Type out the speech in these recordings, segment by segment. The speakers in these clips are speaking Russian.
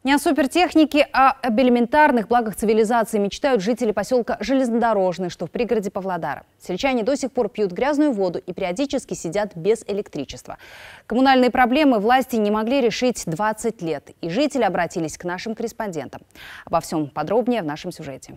Не о супертехнике, а об элементарных благах цивилизации мечтают жители поселка Железнодорожный, что в пригороде Павлодара. Сельчане до сих пор пьют грязную воду и периодически сидят без электричества. Коммунальные проблемы власти не могли решить 20 лет, и жители обратились к нашим корреспондентам. Обо всем подробнее в нашем сюжете.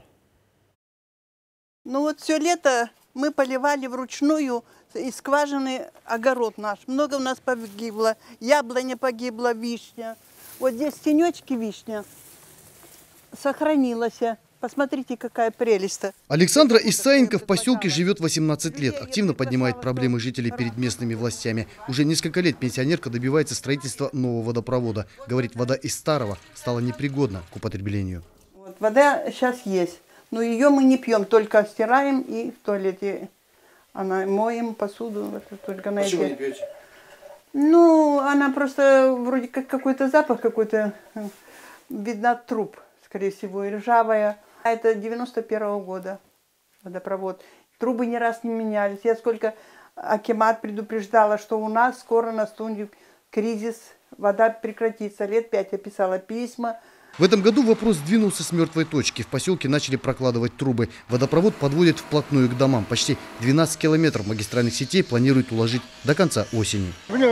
Ну вот все лето мы поливали вручную из скважины огород наш. Много у нас погибло, яблоня погибла, вишня. Вот здесь тенечки вишня сохранилась. Посмотрите, какая прелесть-то. Александра Исаенко в поселке живет 18 лет. Активно поднимает проблемы жителей перед местными властями. Уже несколько лет пенсионерка добивается строительства нового водопровода. Говорит, вода из старого стала непригодна к употреблению. Вот, вода сейчас есть, но ее мы не пьем, только стираем и в туалете моем посуду. Это только на Почему эти... не пьете? Ну, она просто вроде как какой-то запах какой-то, видно, труб, скорее всего, и ржавая. А это 91-го года водопровод. Трубы ни раз не менялись. Я сколько Акимат предупреждала, что у нас скоро наступит кризис, вода прекратится. Лет 5 я писала письма. В этом году вопрос сдвинулся с мертвой точки. В поселке начали прокладывать трубы. Водопровод подводит вплотную к домам. Почти 12 километров магистральных сетей планируют уложить до конца осени.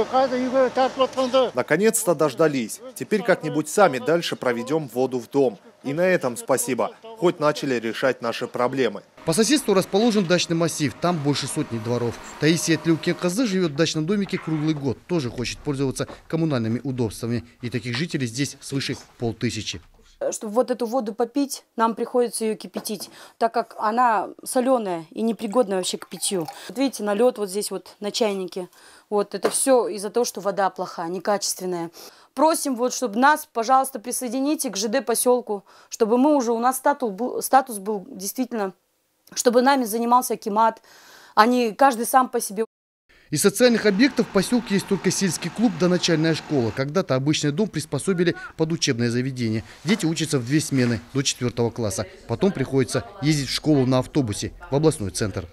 Наконец-то дождались. Теперь как-нибудь сами дальше проведем воду в дом. И на этом спасибо. Хоть начали решать наши проблемы. По соседству расположен дачный массив. Там больше сотни дворов. Таисия Тлеукенказы живет в дачном домике круглый год. Тоже хочет пользоваться коммунальными удобствами. И таких жителей здесь свыше 500. Чтобы вот эту воду попить, нам приходится ее кипятить, так как она соленая и непригодна вообще к питью. Вот видите, налет вот здесь вот на чайнике. Вот это все из-за того, что вода плохая, некачественная. Просим, вот, чтобы нас, пожалуйста, присоедините к ЖД поселку, чтобы мы уже, у нас статус был действительно, чтобы нами занимался Акимат, а не каждый сам по себе. Из социальных объектов в поселке есть только сельский клуб да начальная школа. Когда-то обычный дом приспособили под учебное заведение. Дети учатся в 2 смены до 4 класса. Потом приходится ездить в школу на автобусе в областной центр.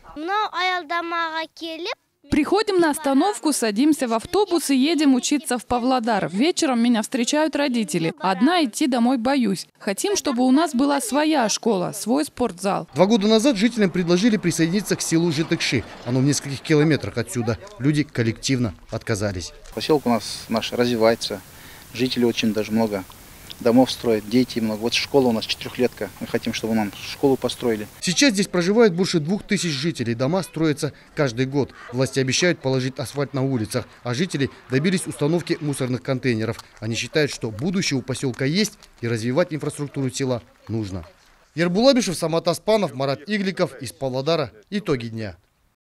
Приходим на остановку, садимся в автобус и едем учиться в Павлодар. Вечером меня встречают родители. Одна идти домой боюсь. Хотим, чтобы у нас была своя школа, свой спортзал. 2 года назад жителям предложили присоединиться к селу Житекши. Оно в нескольких километрах отсюда. Люди коллективно отказались. Поселок у нас наш развивается. Жителей очень даже много. Домов строят, дети много. Вот школа у нас 4-летка. Мы хотим, чтобы нам школу построили. Сейчас здесь проживает больше 2000 жителей. Дома строятся каждый год. Власти обещают положить асфальт на улицах, а жители добились установки мусорных контейнеров. Они считают, что будущее у поселка есть и развивать инфраструктуру села нужно. Ербулабишев, Самат Аспанов, Марат Игликов из Павлодара. Итоги дня.